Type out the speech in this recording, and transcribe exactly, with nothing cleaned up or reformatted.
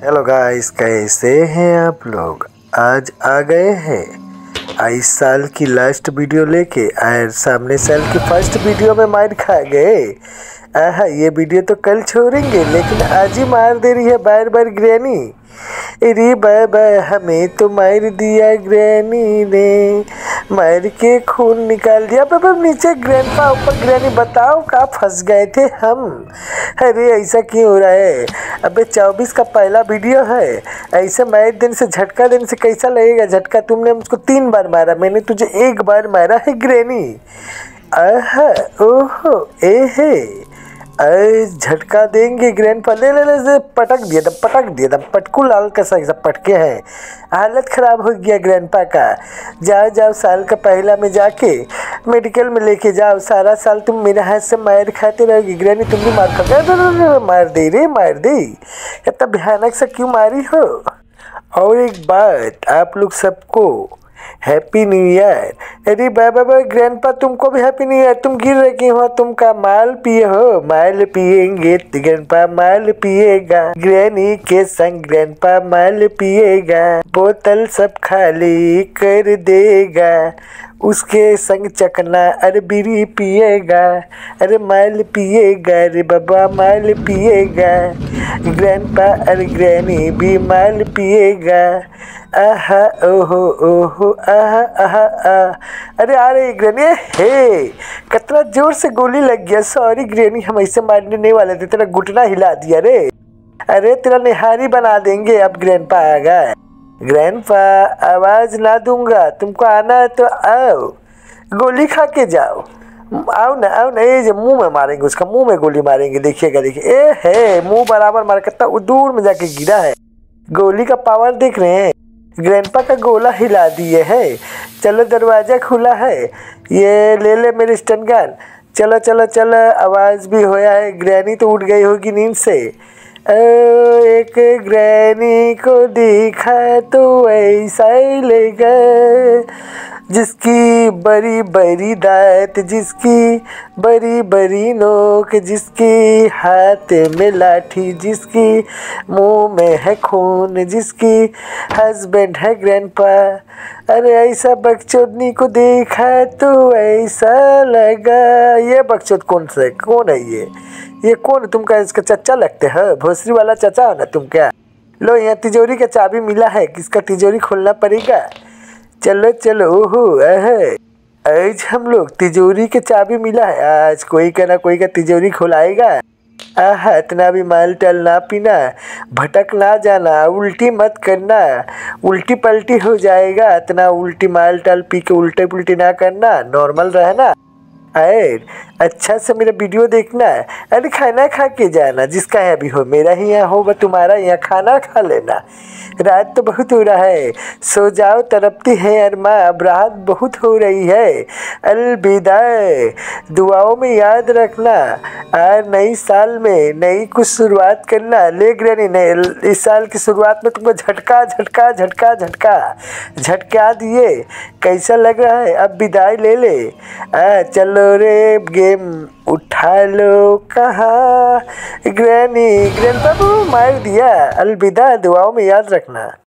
Hello guys, कैसे हैं आप लोग। आज आ गए हैं इस साल की लास्ट वीडियो लेके। और सामने साल की फर्स्ट वीडियो में मार खा गए। आहा, ये वीडियो तो कल छोड़ेंगे, लेकिन आज ही मार दे रही है बार बार ग्रैनी। अरे बाबा, हमें तो मार दिया ग्रैनी ने, मार के खून निकाल दिया। बाबा नीचे ग्रैंडपा, ऊपर ग्रैनी। बताओ कहाँ फंस गए थे हम। अरे ऐसा क्यों हो रहा है। अबे चौबीस का पहला वीडियो है, ऐसे मार दिन से झटका देने से कैसा लगेगा। झटका तुमने मुझको तीन बार मारा, मैंने तुझे एक बार मारा है ग्रैनी। आहा, ओहो, ए है, अरे झटका देंगे ग्रैंडपा। ले ले ले से पटक दिया था, पटक दिया था, पटकू लाल का सही सब पटके हैं। हालत ख़राब हो गया ग्रैंडपा का। जाओ जाओ, साल का पहला में जाके मेडिकल में लेके जाओ। सारा साल तुम मेरे हाथ से मार खाते रहोगी। ग्रैनी तुम भी मार खा, मार दे रे मार दे। इतना भयानक सा क्यों मारी हो। और एक बात आप लोग सबको, हैप्पी न्यू ईयर। अरे बाबा बा, ग्रैंडपा तुमको भी हैप्पी न्यू ईयर। तुम गिर रही हो, तुम का माल पिए हो। माल पिएंगे ग्रैंडपा, माल पिएगा। ग्रैनी के संग ग्रैंडपा माल पिएगा। बोतल सब खाली कर देगा, उसके संग चकना अरे बीड़ी पिएगा। अरे माल पिएगा रे बाबा, माल पिएगा। ग्रैंडपा अरे ग्रैनी भी माल पिएगा। आहा ओहो ओहो, आहा आहा आ। अरे अरे ग्रैनी, हे कितना जोर से गोली लग गया। सॉरी ग्रैनी, हम ऐसे मारने नहीं वाले थे, तेरा घुटना हिला दिया रे। अरे तेरा निहारी बना देंगे अब ग्रैंडपा आ गया। ग्रैंडपा आवाज ना दूंगा, तुमको आना है तो आओ, गोली खा के जाओ। आओ ना आओ ना, ये जो मुंह में मारेंगे, उसका मुंह में गोली मारेंगे। देखिएगा देखिए, ए है मुंह बराबर मार, कितना दूर में जाके गिरा है। गोली का पावर देख रहे हैं। ग्रैंडपा का गोला हिला दिए है। चलो दरवाजा खुला है, ये ले ले मेरी स्टन गन। चलो चलो चलो, आवाज़ भी होया है। ग्रैनी तो उठ गई होगी नींद से। ओ, एक ग्रैनी को देखा तो ऐसा लगा, जिसकी बड़ी बड़ी दांत, जिसकी बड़ी बड़ी नोक, जिसकी हाथ में लाठी, जिसकी मुंह में है खून, जिसकी हस्बैंड है ग्रैंडपा। अरे ऐसा बकचोदनी को देखा तो ऐसा लगा। ये बकचोद कौन सा है, कौन है ये ये कौन। तुम क्या इसका चचा लगते हो, भोसरी वाला चचा हो ना तुम क्या। लो यहाँ तिजोरी का चाबी मिला है, किसका तिजोरी खोलना पड़ेगा। चलो चलो, ओहो आज हम लोग तिजोरी के चाबी मिला है। आज कोई का ना कोई का तिजोरी खुलाएगा। आहा, इतना भी माल टल ना पीना, भटक ना जाना, उल्टी मत करना, उल्टी पल्टी हो जाएगा। इतना उल्टी माल टल पी के उल्टे पुल्टी ना करना, नॉर्मल रहना। अरे अच्छा से मेरा वीडियो देखना। अरे खाना खा के जाना, जिसका है भी हो, मेरा ही यहाँ हो व तुम्हारा यहाँ, खाना खा लेना। रात तो बहुत हो रहा है, सो जाओ, तड़पती है अरमा, अब रात बहुत हो रही है। अलविदा, दुआओं में याद रखना। और नई साल में नई कुछ शुरुआत करना। ले ग्रैनी, नए इस साल की शुरुआत में तुमको झटका झटका झटका झटका झटका दिए। कैसा लग रहा है, अब विदाई ले ले। आ, चलो रे गेम उठा लो। कहाँ ग्रैनी, ग्रैंडपा को मार दिया। अलविदा, दुआओं में याद रखना।